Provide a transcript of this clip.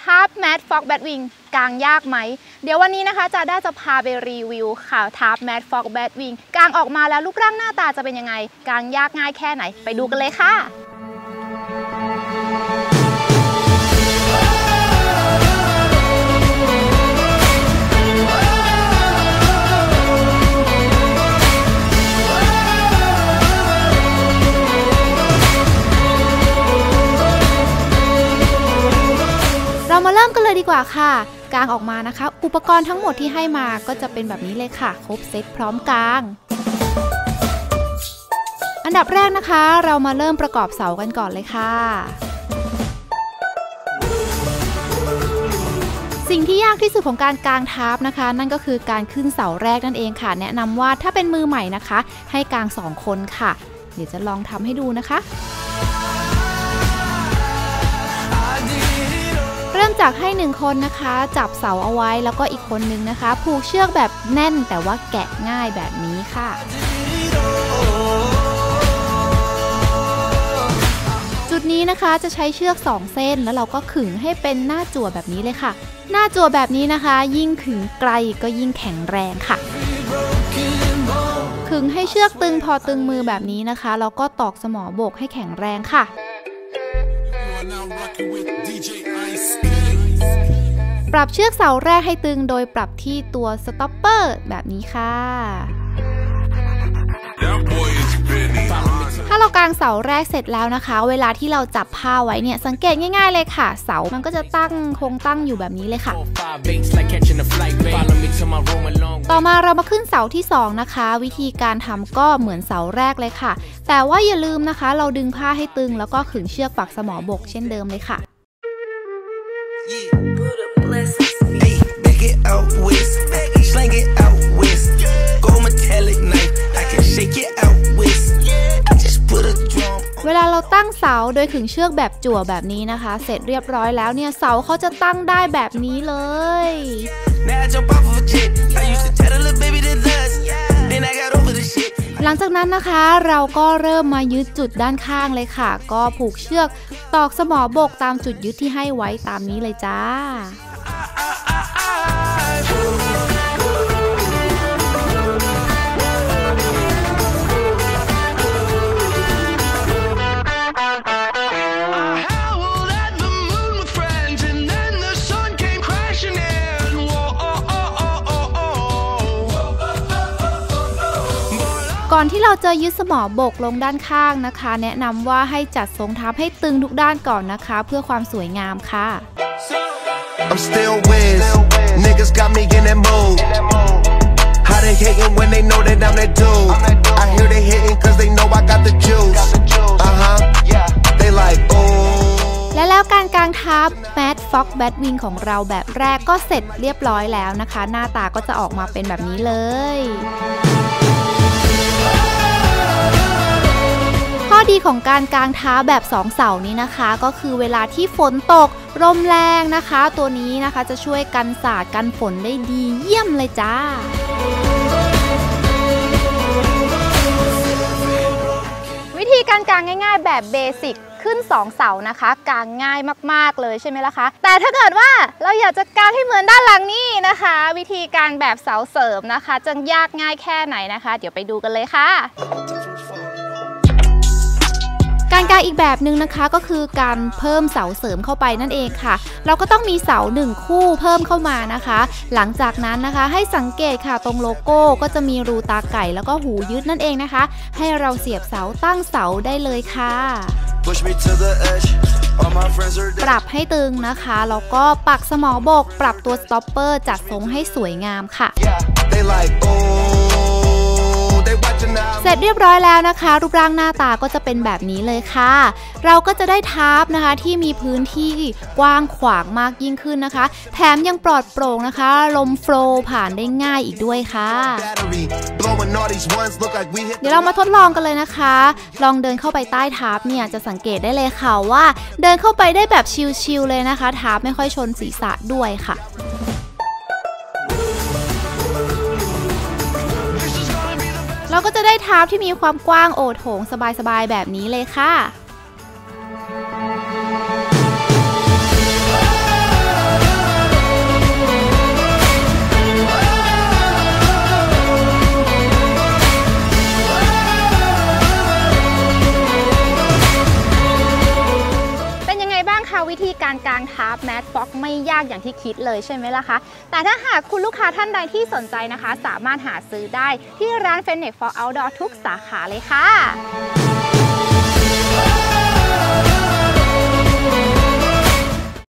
ทับแมดฟ็อกแบทวิงกางยากไหมเดี๋ยววันนี้นะคะจาด้าจะพาไปรีวิวค่ะทับแมดฟ็อกแบทวิงกางออกมาแล้วรูปร่างหน้าตาจะเป็นยังไงกางยากง่ายแค่ไหนไปดูกันเลยค่ะเรามาเริ่มกันเลยดีกว่าค่ะกางออกมานะคะอุปกรณ์ทั้งหมดที่ให้มาก็จะเป็นแบบนี้เลยค่ะครบเซตพร้อมกางอันดับแรกนะคะเรามาเริ่มประกอบเสากันก่อนเลยค่ะสิ่งที่ยากที่สุดของการกางทับนะคะนั่นก็คือการขึ้นเสาแรกนั่นเองค่ะแนะนำว่าถ้าเป็นมือใหม่นะคะให้กาง2 คนค่ะเดี๋ยวจะลองทำให้ดูนะคะเริ่มจากให้1 คนนะคะจับเสาเอาไว้แล้วก็อีกคนนึงนะคะผูกเชือกแบบแน่นแต่ว่าแกะง่ายแบบนี้ค่ะจุดนี้นะคะจะใช้เชือก2 เส้นแล้วเราก็ขึงให้เป็นหน้าจั่วแบบนี้เลยค่ะหน้าจั่วแบบนี้นะคะยิ่งขึงไกลก็ยิ่งแข็งแรงค่ะขึงให้เชือกตึงพอตึงมือแบบนี้นะคะแล้วก็ตอกสมอบกให้แข็งแรงค่ะปรับเชือกเสาแรกให้ตึงโดยปรับที่ตัวสต็อปเปอร์แบบนี้ค่ะถ้าเรากางเสาแรกเสร็จแล้วนะคะเวลาที่เราจับผ้าไว้เนี่ยสังเกตง่ายๆเลยค่ะเสามันก็จะคงตั้งอยู่แบบนี้เลยค่ะต่อมาเรามาขึ้นเสาที่2นะคะวิธีการทำก็เหมือนเสาแรกเลยค่ะแต่ว่าอย่าลืมนะคะเราดึงผ้าให้ตึงแล้วก็ขึงเชือกปักสมอบกเช่นเดิมเลยค่ะเวลาเราตั้งเสาโดยขึงเชือกแบบจั่วแบบนี้นะคะเสร็จเรียบร้อยแล้วเนี่ยเสาเขาจะตั้งได้แบบนี้เลยหลังจากนั้นนะคะเราก็เริ่มมายึดจุดด้านข้างเลยค่ะก็ผูกเชือกตอกสมอบกตามจุดยึดที่ให้ไว้ตามนี้เลยจ้าก่อนที่เราจะยึดสมอบกลงด้านข้างนะคะแนะนำว่าให้จัดทรงทับให้ตึงทุกด้านก่อนนะคะเพื่อความสวยงามค่ะและแล้วการกางทับแมดฟ็อกแบทวิงของเราแบบแรกก็เสร็จเรียบร้อยแล้วนะคะหน้าตาก็จะออกมาเป็นแบบนี้เลยข้อดีของการกางเท้าแบบ2 เสานี้นะคะก็คือเวลาที่ฝนตกลมแรงนะคะตัวนี้นะคะจะช่วยกันสาดกันฝนได้ดีเยี่ยมเลยจ้าวิธีการกางง่ายๆแบบเบสิกขึ้น2 เสานะคะกางง่ายมากๆเลยใช่ไหมล่ะคะแต่ถ้าเกิดว่าเราอยากจะกางให้เหมือนด้านหลังนี่นะคะวิธีการแบบเสาเสริมนะคะจะยากง่ายแค่ไหนนะคะเดี๋ยวไปดูกันเลยค่ะการกางอีกแบบนึงนะคะก็คือการเพิ่มเสาเสริมเข้าไปนั่นเองค่ะเราก็ต้องมีเสา1 คู่เพิ่มเข้ามานะคะหลังจากนั้นนะคะให้สังเกตค่ะตรงโลโก้ก็จะมีรูตาไก่แล้วก็หูยึดนั่นเองนะคะให้เราเสียบเสาตั้งเสาได้เลยค่ะปรับให้ตึงนะคะแล้วก็ปักสมอบกปรับตัวสต็อปเปอร์จัดทรงให้สวยงามค่ะเสร็จเรียบร้อยแล้วนะคะรูปร่างหน้าตาก็จะเป็นแบบนี้เลยค่ะเราก็จะได้ทับนะคะที่มีพื้นที่กว้างขวางมากยิ่งขึ้นนะคะแถมยังปลอดโปร่งนะคะลมโฟลว์ผ่านได้ง่ายอีกด้วยค่ะเดี๋ยวเรามาทดลองกันเลยนะคะลองเดินเข้าไปใต้ทับเนี่ยจะสังเกตได้เลยค่ะว่าเดินเข้าไปได้แบบชิลๆเลยนะคะทับไม่ค่อยชนศีรษะด้วยค่ะเราก็จะได้ทับที่มีความกว้างโอโถงสบายๆแบบนี้เลยค่ะทาร์ปแมทฟ็อกไม่ยากอย่างที่คิดเลยใช่ไหมล่ะคะแต่ถ้าหากคุณลูกค้าท่านใดที่สนใจนะคะสามารถหาซื้อได้ที่ร้าน Fenech for Outdoor ทุกสาขาเลยค่ะ